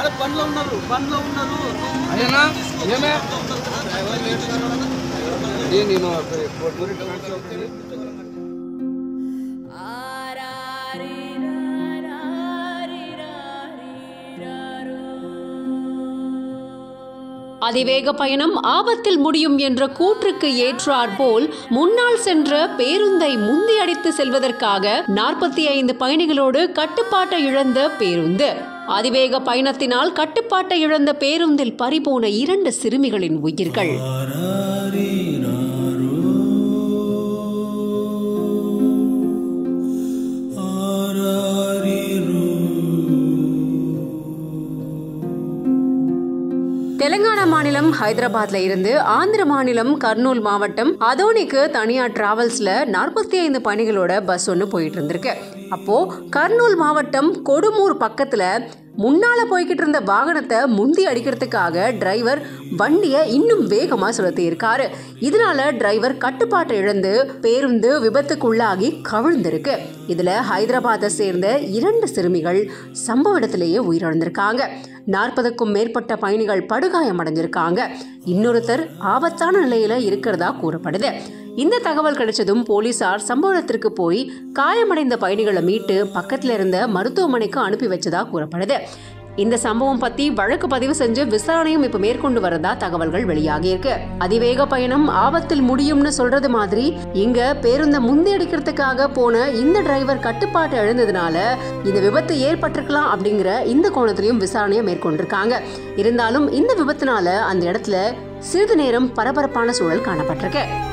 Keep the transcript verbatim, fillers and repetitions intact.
బండ్లో ఉన్నారు బండ్లో ఉన్నారు అదేనా ఏమే నేను அதிவேக பயணம் ஆபத்தில் முடியும் என்ற கூற்றுக்கு ஏற்றாற்போல் முன்னால் சென்ற பேருந்தை முந்தி அடித்து செல்வதற்காக நாற்பத்தி ஐந்து பயணிகளோடு கட்டுப்பாட்டை இழந்த பேருந்து. அதிவேக பயணத்தினால் கட்டுப்பாட்டை இழந்த பேருந்தில் பறிபோன இரண்டு சிறுமிகளின் உயிர்கள். தெலங்கானா மாநிலம் ஹைதராபாத்ல இருந்து ஆந்திர மாநிலம் கர்னூல் மாவட்டம் அதோனிக்கு தனியார் டிராவல்ஸ்ல நாற்பத்தி ஐந்து பயணிகளோட பஸ் ஒன்று போயிட்டு இருந்திருக்கு. அப்போ கர்னூல் மாவட்டம் கொடுமூர் பக்கத்துல முன்னால போய்கிட்டு இருந்த வாகனத்தை முந்தி அடிக்கிறதுக்காக டிரைவர் வண்டியை இன்னும் வேகமா செலுத்தி இருக்காரு. இதனால டிரைவர் கட்டுப்பாட்டை இழந்து பேருந்து விபத்துக்குள்ளாகி கவிழ்ந்திருக்கு. இதுல ஹைதராபாத்தை சேர்ந்த இரண்டு சிறுமிகள் சம்பவ இடத்திலேயே உயிரிழந்திருக்காங்க. நாற்பதுக்கும் மேற்பட்ட பயணிகள் படுகாயம் அடைஞ்சிருக்காங்க. இன்னொருத்தர் ஆபத்தான நிலையில இருக்கிறதா கூறப்படுது. இந்த தகவல் கிடைச்சதும் போலீசார் சம்பவத்திற்கு போய் காயமடைந்த பயணிகளை மீட்டு பக்கத்துல இருந்த மருத்துவமனைக்கு அனுப்பி வச்சதா கூறப்படுது. இந்த சம்பவம் பத்தி வழக்கு பதிவு செஞ்சு விசாரணையும் இப்ப மேற்கொண்டு வரதா தகவல்கள் வெளியாகி இருக்கு. அதிவேக பயணம் ஆபத்தில் முடியும்னு சொல்றது மாதிரி இங்க பேருந்தை முந்தி அடிக்கிறதுக்காக போன இந்த டிரைவர் கட்டுப்பாட்டை இழந்ததுனால இந்த விபத்து ஏற்பட்டிருக்கலாம் அப்படிங்கிற இந்த கோணத்திலையும் விசாரணையை மேற்கொண்டிருக்காங்க. இருந்தாலும் இந்த விபத்துனால அந்த இடத்துல சிறிது நேரம் பரபரப்பான சூழல் காணப்பட்டிருக்கு.